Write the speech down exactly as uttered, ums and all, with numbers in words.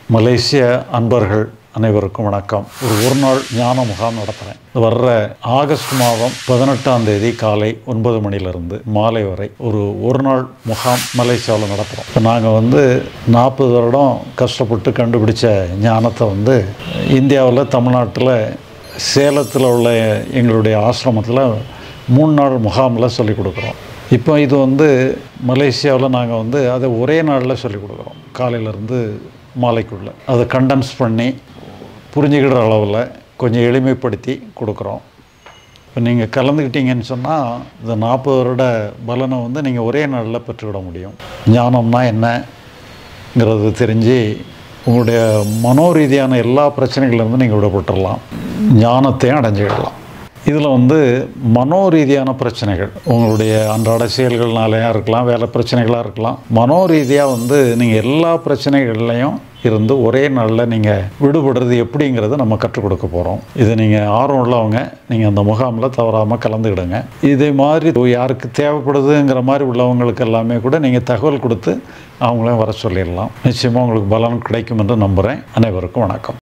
மலேசிய அன்பர்கள் அனைவருக்கும் வணக்கம். ஒரு ஒரு நாள் ஞான முகாம் நடத்துகிறேன். வர்ற ஆகஸ்ட் மாதம் பதினெட்டாம் தேதி காலை ஒன்பது மணிலிருந்து மாலை வரை ஒரு ஒரு நாள் முகாம் மலேசியாவில் நடத்துகிறோம். இப்போ நாங்கள் வந்து நாற்பது வருடம் கஷ்டப்பட்டு கண்டுபிடிச்ச ஞானத்தை வந்து இந்தியாவில் தமிழ்நாட்டில் சேலத்தில் உள்ள எங்களுடைய ஆசிரமத்தில் மூணு நாள் முகாமில் சொல்லிக் கொடுக்குறோம். இப்போ இது வந்து மலேசியாவில் நாங்கள் வந்து அதை ஒரே நாளில் சொல்லிக் கொடுக்குறோம். காலையிலேருந்து மாலைக்குள்ளே அதை கண்டென்ஸ் பண்ணி புரிஞ்சுக்கிற அளவில் கொஞ்சம் எளிமைப்படுத்தி கொடுக்குறோம். இப்போ நீங்கள் கலந்துக்கிட்டீங்கன்னு சொன்னால் இந்த நாற்பது வருட பலனை வந்து நீங்கள் ஒரே நாளில் பெற்றுவிட முடியும். ஞானம்னா என்னங்கிறது தெரிஞ்சு உங்களுடைய மனோரீதியான எல்லா பிரச்சனைகள்லேருந்து நீங்கள் விடப்பட்டுடலாம், ஞானத்தையும் அடைஞ்சிடலாம். இதில் வந்து மனோரீதியான பிரச்சனைகள் உங்களுடைய அன்றாட செயல்கள்னாலையாக இருக்கலாம், வேலை பிரச்சனைகளாக இருக்கலாம். மனோரீதியாக வந்து நீங்கள் எல்லா பிரச்சனைகள்லையும் இருந்து ஒரே நாளில் நீங்கள் விடுபடுறது எப்படிங்கிறத நம்ம கற்றுக் கொடுக்க போகிறோம். இது நீங்கள் ஆர்வம் உள்ளவங்க நீங்கள் அந்த முகாமில் தவறாமல் கலந்துக்கிடுங்க. இதே மாதிரி யாருக்கு தேவைப்படுதுங்கிற மாதிரி உள்ளவங்களுக்கு எல்லாமே கூட நீங்கள் தகவல் கொடுத்து அவங்களையும் வர சொல்லிடலாம். நிச்சயமாக உங்களுக்கு பலன் கிடைக்கும் என்று நம்புகிறேன். அனைவருக்கும் வணக்கம்.